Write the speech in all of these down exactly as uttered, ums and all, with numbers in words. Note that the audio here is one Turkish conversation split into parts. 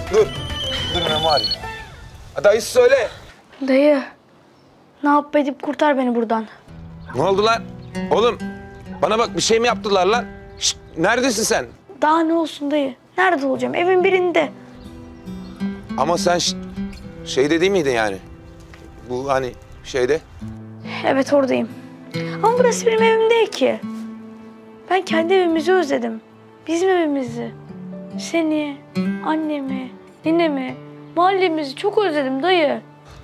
Dur. Dur Memo arıyor. Dayısı söyle. Dayı, ne yapıp edip kurtar beni buradan. Ne oldu lan? Oğlum bana bak bir şey mi yaptılar lan? Şişt, neredesin sen? Daha ne olsun dayı? Nerede olacağım? Evin birinde. Ama sen şişt, şeyde değil miydin yani? Bu hani şeyde. Evet oradayım. Ama burası benim evim değil ki. Ben kendi evimizi özledim. Bizim evimizi. Seni, annemi, ninemi, mahallemizi çok özledim dayı.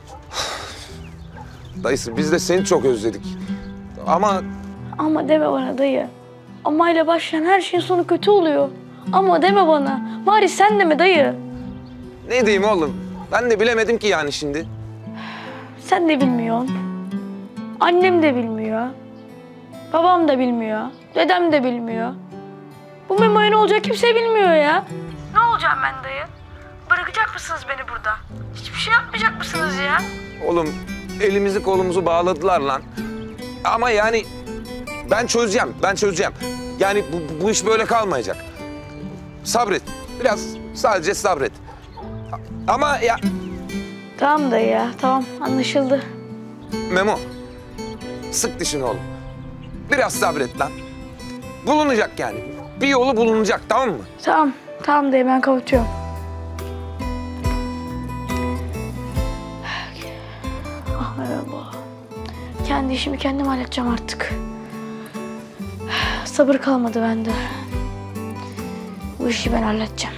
Dayısı biz de seni çok özledik. Ama Ama deme bana dayı. Amayla başlayan her şeyin sonu kötü oluyor. Ama deme bana. Bari sen deme dayı. ne diyeyim oğlum? Ben de bilemedim ki yani şimdi. Sen de bilmiyorsun. Annem de bilmiyor. Babam da bilmiyor. Dedem de bilmiyor. Bu Memo'ya ne olacak kimse bilmiyor ya. Ne olacağım ben dayı? Bırakacak mısınız beni burada? Hiçbir şey yapmayacak mısınız ya? Oğlum elimizi kolumuzu bağladılar lan. Ama yani ben çözeceğim, ben çözeceğim. Yani bu, bu iş böyle kalmayacak. Sabret, biraz sadece sabret. Ama ya Tamam dayı ya, tamam anlaşıldı. Memo, sık dişini oğlum. Biraz sabret lan. Bulunacak yani. Bir yolu bulunacak, tamam mı? Tamam, tamam dayı ben kapatıyorum. Ah merhaba. Kendi işimi kendim halledeceğim artık. Sabır kalmadı bende. Bu işi ben halledeceğim.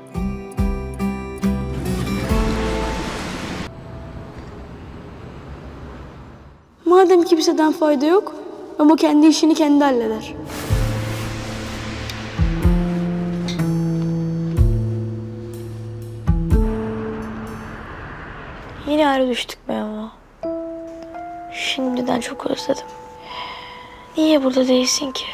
Madem kimseden fayda yok, ama kendi işini kendi halleder. Yine ayrı düştük be ama. Şimdiden çok özledim. Niye burada değilsin ki?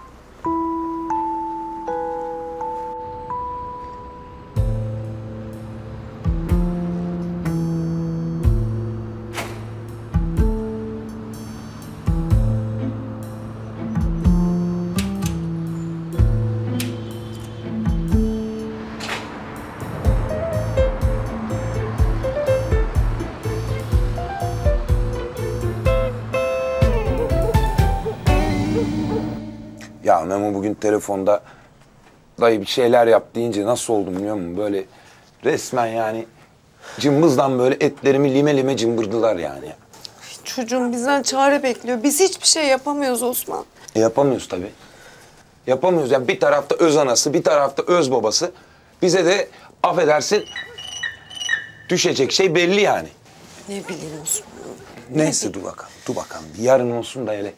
Ya Memo bugün telefonda dayı bir şeyler yap deyince nasıl oldum biliyor musun? Böyle resmen yani cımbızdan böyle etlerimi lime lime cımbırdılar yani. Çocuğum bizden çare bekliyor. Biz hiçbir şey yapamıyoruz Osman. E yapamıyoruz tabii. Yapamıyoruz. Yani bir tarafta öz anası, bir tarafta öz babası. Bize de affedersin düşecek şey belli yani. Ne bileyim Osman. Neyse dur bakalım, dur bakalım. Bir yarın olsun da hele.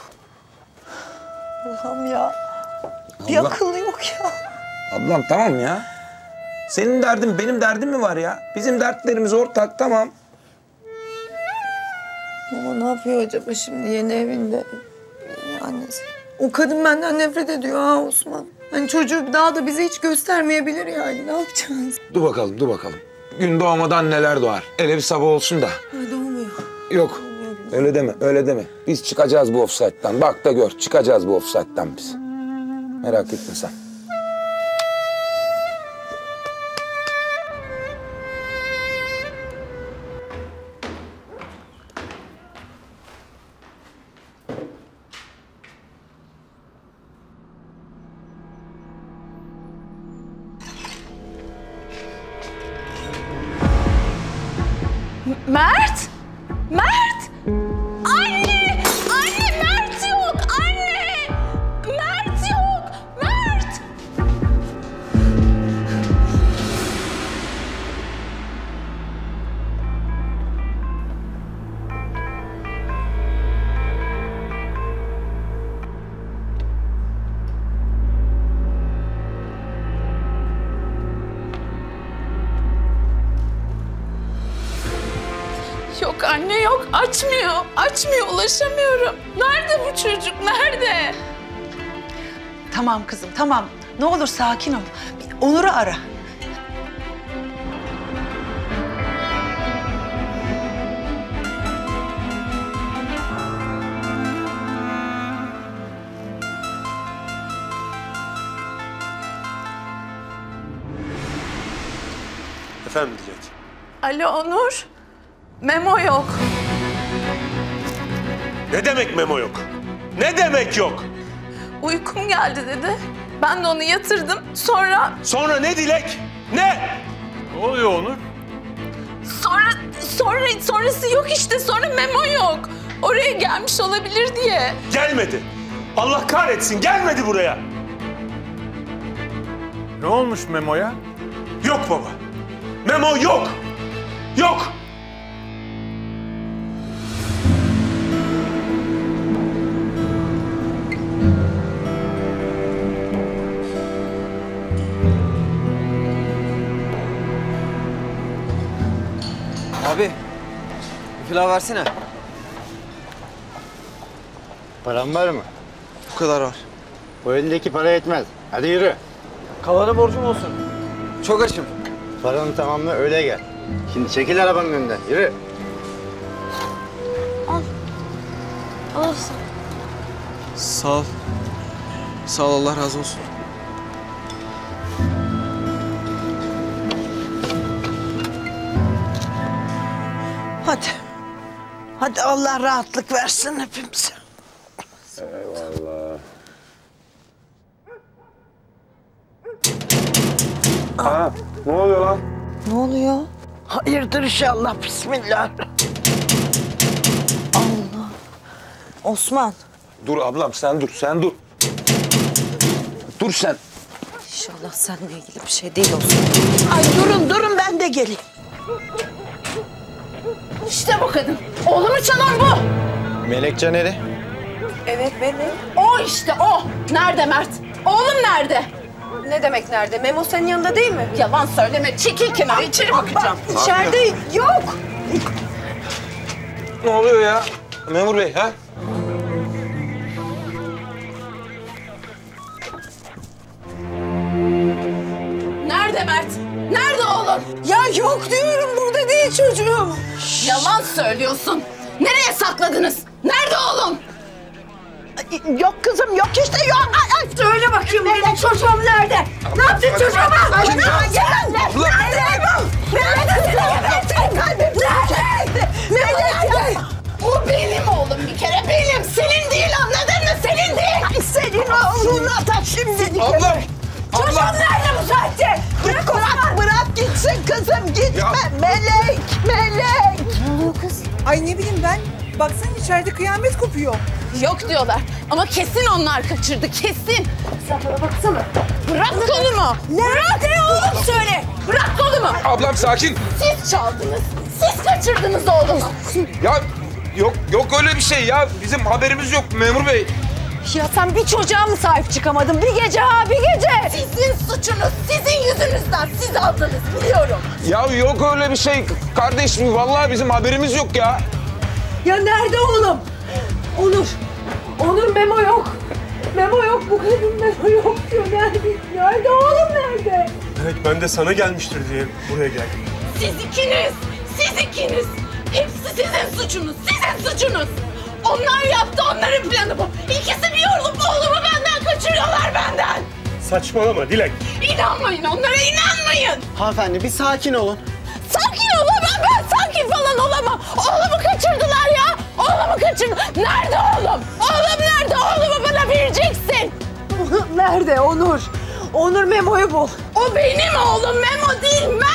Allah'ım ya. Bir Allah. akıllı yok ya. Ablam tamam ya. Senin derdin benim derdim mi var ya? Bizim dertlerimiz ortak, tamam. Ama ne yapıyor acaba şimdi yeni evinde? Annesi. O kadın benden nefret ediyor ha Osman. Hani çocuğu daha da bize hiç göstermeyebilir yani. Ne yapacağız? Dur bakalım, dur bakalım. Gün doğmadan neler doğar. Hele bir sabah olsun da. Ay doğmuyor. Yok, öyle deme, öyle deme. Biz çıkacağız bu ofsayttan. Bak da gör, çıkacağız bu ofsayttan biz. Merak etme sen. Mert! Mert! Anne! Anne Mert yok! Anne! Mert yok! Mert! Yok anne yok. Açmıyor. Açmıyor. Ulaşamıyorum. Nerede bu çocuk? Nerede? Tamam kızım, tamam. Ne olur sakin ol. Bir Onur'u ara. Efendim Dilek. Alo Onur. Memo yok. Ne demek memo yok? Ne demek yok? Uykum geldi dedi. Ben de onu yatırdım. Sonra Sonra ne Dilek? Ne? Ne oluyor Onur? sonra sonra sonrası yok işte. Sonra Memo yok. Oraya gelmiş olabilir diye. Gelmedi. Allah kahretsin gelmedi buraya. Ne olmuş Memo'ya? Yok baba. Memo yok. Yok. Abi, bir pilav versene. Paran var mı? Bu kadar var. Bu elindeki para yetmez. Hadi yürü. Kalanı borcum olsun. Çok açım. Paranı tamamla öyle gel. Şimdi çekil arabanın önünden. Yürü. Alırsın. Sağ ol. Sağ ol, Allah razı olsun. Hadi. Hadi Allah rahatlık versin hepimize. Aa, ne oluyor lan? Ne oluyor? Hayırdır inşallah, bismillah. Allah. Osman. Dur ablam sen dur, sen dur. Dur sen. İnşallah seninle ilgili bir şey değil Osman. Ay durun durun, ben de geleyim. İşte bu kadın. Oğlumu çalan bu. Melek Caner'i. Evet benim. O işte o. Nerede Mert? Oğlum nerede? Ne demek nerede? Memo senin yanında değil mi? Yalan söyleme. Çekil kenara. İçeri bakacağım. İçeride yok. Ne oluyor ya? Memur bey ha? Nerede Mert? Nerede oğlum? Ya yok diyorum, burada değil çocuğum. Yalan söylüyorsun. Nereye sakladınız? Nerede oğlum? Yok kızım, yok işte, yok. Ay, ay. Söyle bakayım benim çocuğum nerede? Ne yaptın çocuğuma? Sakin ya. Nerede? Ulan. Nerede? Nerede? Nerede? O benim oğlum bir kere benim. Senin değil, anladın mı? Senin değil. Ay, senin oğluna da şimdi. Ablam. Çocuğum Ablam. nerede bu saatte? Bırak, bırak, bırak gitsin kızım, gitme. Ya. Melek, melek. Ay ne bileyim ben. Baksana içeride kıyamet kopuyor. Yok diyorlar ama kesin onlar kaçırdı, kesin. Sen bana baksana. Bırak kolumu. Nerede oğlum söyle. Bırak kolumu. Ablam sakin. Siz çaldınız. Siz kaçırdınız oğlumu. Ya yok yok öyle bir şey ya. Bizim haberimiz yok memur bey. Ya sen bir çocuğa mı sahip çıkamadın? Bir gece ha, bir gece. Sizin suçunuz, sizin yüzünüzden. Siz aldınız, biliyorum. Ya yok öyle bir şey kardeşim. Vallahi bizim haberimiz yok ya. Ya nerede oğlum? Onur. Onur Memo yok. Memo yok. Bu kadın Memo yok diyor. Nerede? Nerede oğlum nerede? Dilek ben de sana gelmiştir diye buraya geldim. Siz ikiniz, siz ikiniz. Hepsi sizin suçunuz, sizin suçunuz. Onlar yaptı, onların planı bu. İkisi bir olup oğlumu benden kaçırıyorlar benden. Saçmalama Dilek. İnanmayın, onlara inanmayın. Hanımefendi bir sakin olun. Sakin olamam ben, sakin falan olamam. Oğlumu kaçırdılar ya, oğlumu kaçırdı. Nerede oğlum? Oğlum nerede? Oğlumu bana vereceksin. Nerede Onur? Onur Memo'yu bul. O benim oğlum, Memo değil,